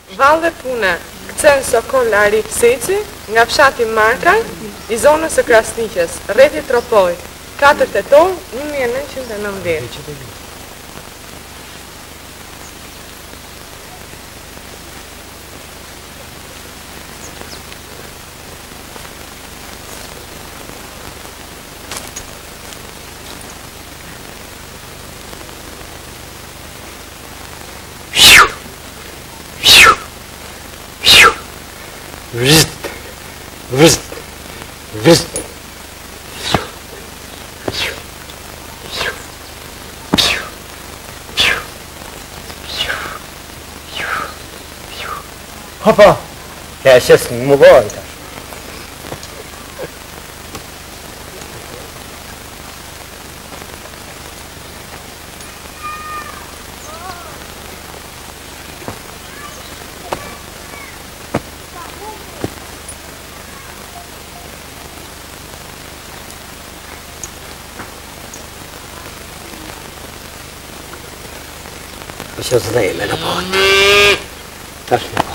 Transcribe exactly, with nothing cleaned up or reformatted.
Valë dhe pune Kcen Sokol Arif Seci nga fshati Markaj i zonës së Krasniqës, rreti Tropoj, katër tetor një mijë e nëntëqind e nëntëdhjetë. Vzt, vzt, vzt. Hopa, ja сейчас не могу это. Сейчас время работает. Так что